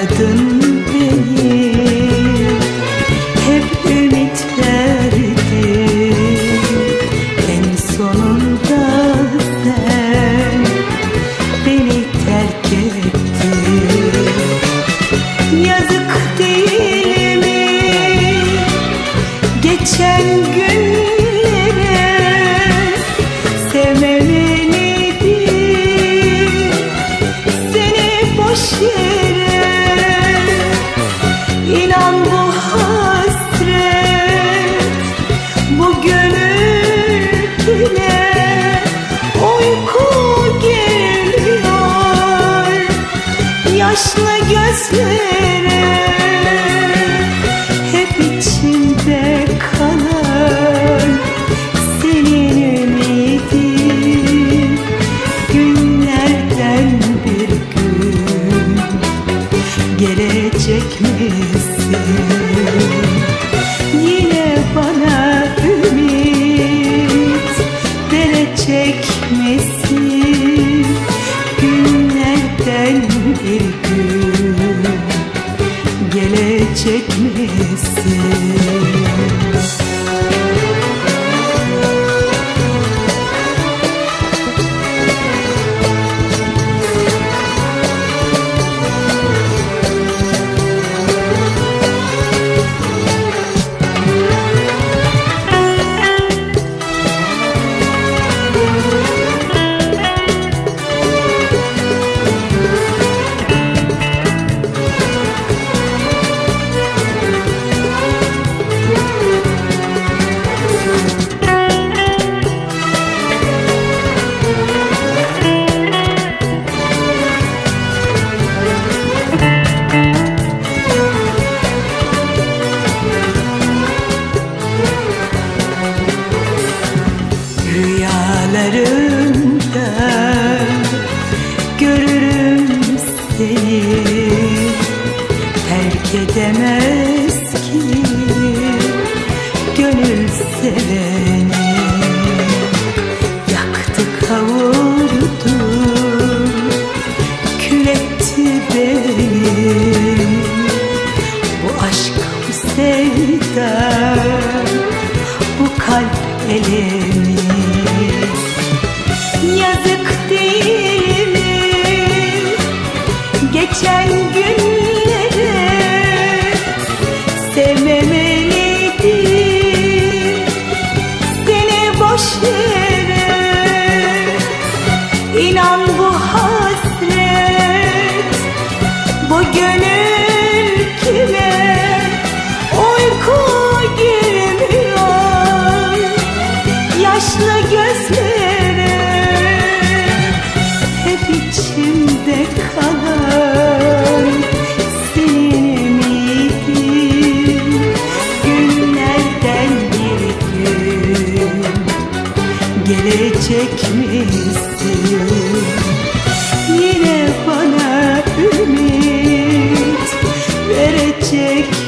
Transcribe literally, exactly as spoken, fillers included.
aradın beni, hep ümit verdin, en sonunda sen beni terk ettin. Yazık değil mi geçen günlere, sevmemeliydim seni boş yere. İnan bu hasret, bu gönül bile uyku geliyor yaşlı gözlere. Hep içimde kalan senin ümidin, günlerden bir gün gelecek misin? Yine bana ümit verecek misin? Günlerden bir gün gelecek misin? Rüyalarımda görürüm seni, terk edemez ki gönül seveni. Yaktı kavurdu kül etti beni, bu aşk bu sevda bu kalp elemi. Yazık değil mi geçen günlere, sevmemeliydim seni boş yere. İnan bu hasret, bu gönül kime uyku girmiyor yaşlı gözlere. Hep içimde kalan senin ümidin, günlerden bir gün gelecek misin? Yine bana ümit verecek